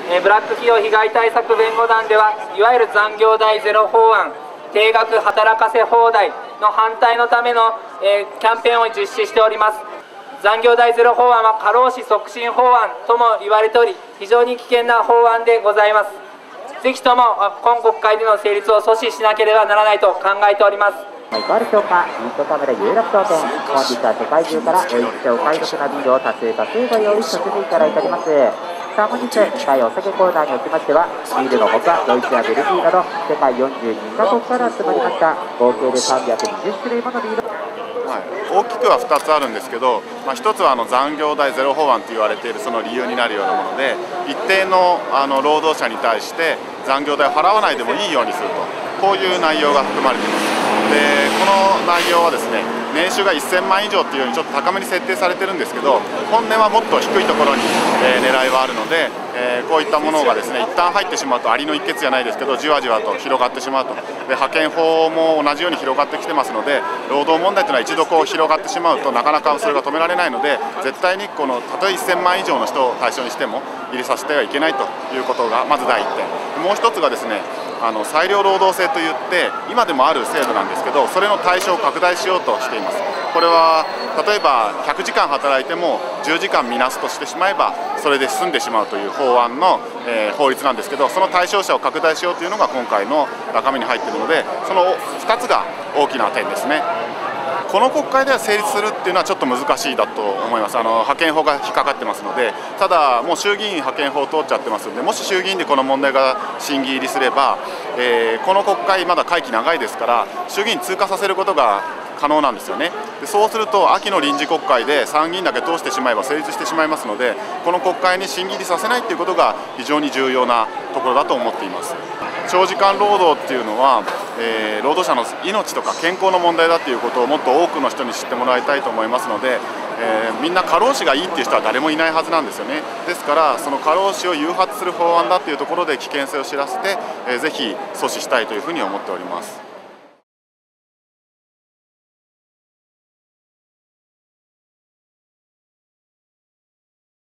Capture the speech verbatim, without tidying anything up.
えー、ブラック企業被害対策弁護団ではいわゆる残業代ゼロ法案、定額働かせ放題の反対のための、えー、キャンペーンを実施しております。残業代ゼロ法案は過労死促進法案とも言われており、非常に危険な法案でございます。ぜひとも今国会での成立を阻止しなければならないと考えております。 いかがでしょうか。ヒートカメラ有楽町店、本日は世界中からおいしくお買い得なビールを多数多数ご用意させていただいております。さあ本日にかいお酒コーナーにおきましては、ビールのほかドイツやベルギーなど世界よんじゅうにカ国から集まりました合計でさんびゃくにじゅっしゅるいものビール。 はい、大きくはふたつあるんですけど、まあ、ひとつはあの残業代ゼロ法案と言われているその理由になるようなもので、一定のあの労働者に対して残業代を払わないでもいいようにすると、こういう内容が含まれています。でこの内容はですね、年収がせんまん以上っていうようにちょっと高めに設定されてるんですけど、本音はもっと低いところに、えー、狙いはあるので、えー、こういったものがですね、一旦入ってしまうとアリの一穴じゃないですけど、じわじわと広がってしまうと。で派遣法も同じように広がってきてますので、労働問題というのは一度こう広がってしまうとなかなかそれが止められないので、絶対にこのたとえせんまん以上の人を対象にしても入れさせてはいけないということがまずだいいってん。もう一つがですね、あの裁量労働制といって今でもある制度なんですけど、それの対象を拡大しようとしています。これは例えばひゃくじかん働いてもじゅうじかん見なすとしてしまえばそれで済んでしまうという法案の、えー、法律なんですけど、その対象者を拡大しようというのが今回の中身に入っているので、そのふたつが大きな点ですね。この国会では成立するっていうのはちょっと難しいだと思います。あの派遣法が引っかかってますので、ただもう衆議院派遣法通っちゃってますので、もし衆議院でこの問題が審議入りすれば、えー、この国会まだ会期長いですから衆議院通過させることが可能なんですよね。でそうすると秋の臨時国会で参議院だけ通してしまえば成立してしまいますので、この国会に審議入りさせないということが非常に重要なところだと思っています。長時間労働っていうのは、えー、労働者の命とか健康の問題だということをもっと多くの人に知ってもらいたいと思いますので、えー、みんな過労死がいいっていう人は誰もいないはずなんですよね。ですからその過労死を誘発する法案だというところで危険性を知らせて、えー、ぜひ阻止したいというふうに思っております。